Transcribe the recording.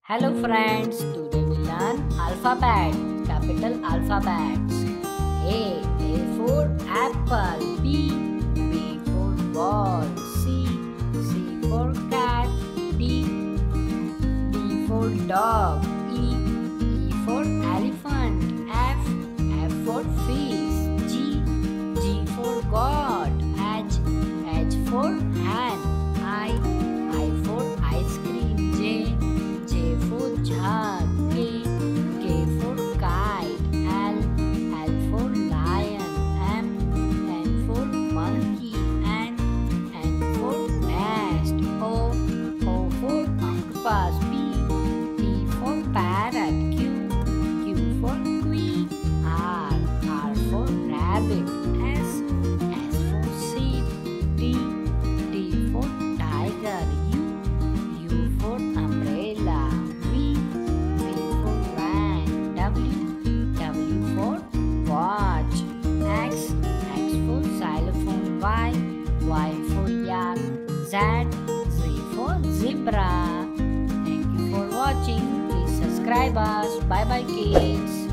Hello friends, today we learn alphabet, capital alphabets. A for apple, B for ball, C for cat, D for dog, E for elephant, F for fish, G for God, H for hen, I for ice cream, J for jug, K for kite, L for lion, N for monkey, N for nest, O for octopus, P for parrot, Q for queen, R for rabbit, S for sheep, T for tiger, U for umbrella, V for van, W for watch, X for xylophone, Y for yak, Z for zebra. Thank you for watching. Please subscribe us. Bye bye kids.